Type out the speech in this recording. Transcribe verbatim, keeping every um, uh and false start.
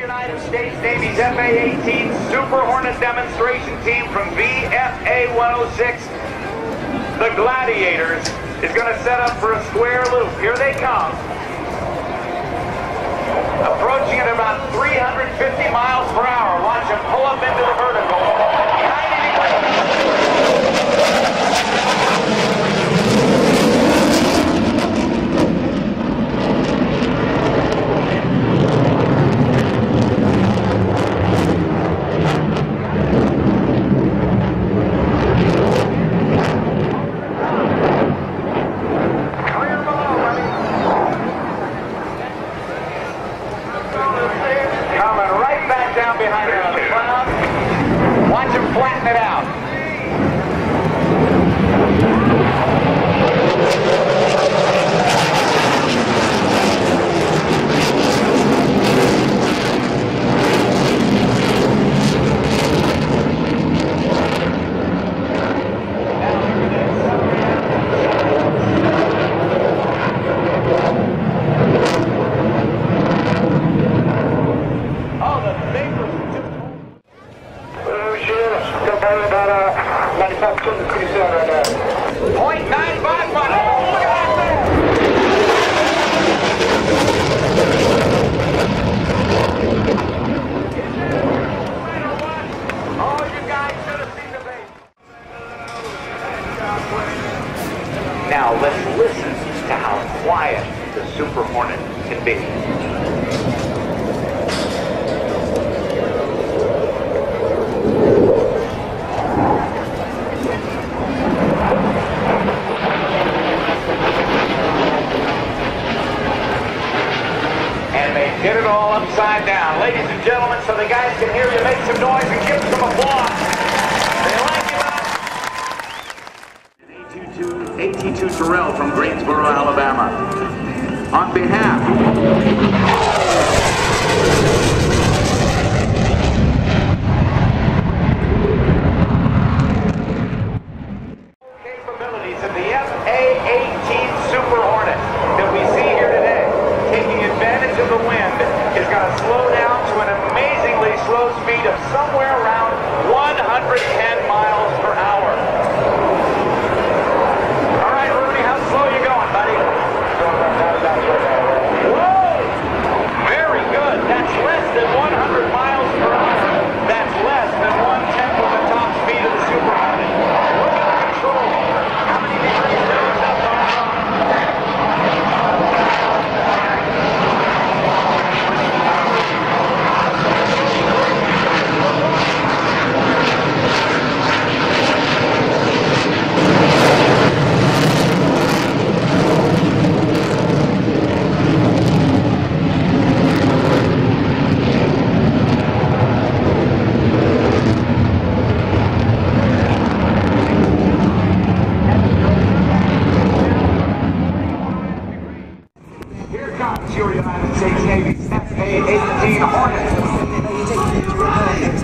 United States Navy's F A eighteen Super Hornet demonstration team from V F A one oh six, the Gladiators, is going to set up for a square loop. Here they come. Approaching at about three hundred fifty miles per hour. Watch them pull up into the vertical. Behind her on the cloud. Watch him flatten it out. point nine five one. Oh, look at that! Oh, you guys should have seen the base. Now let's listen to how quiet the Super Hornet can be. Get it all upside down. Ladies and gentlemen, so the guys can hear you, make some noise and give some applause. They like you. A twenty-two Terrell from Greensboro, Alabama. On behalf capabilities of the F A eighteen Super Hornet that we see here today, taking advantage of the wind, is going to slow down to an amazingly slow speed of somewhere around one hundred ten miles per hour. All right, Rudy, how slow are you going, buddy? Whoa! Very good. That's less than one hundred miles per hour. That's less than one-tenth of the top speed of the Super Hornet. Look at the control. How many degrees goes up on the your United States Navy's F A eighteen Hornet.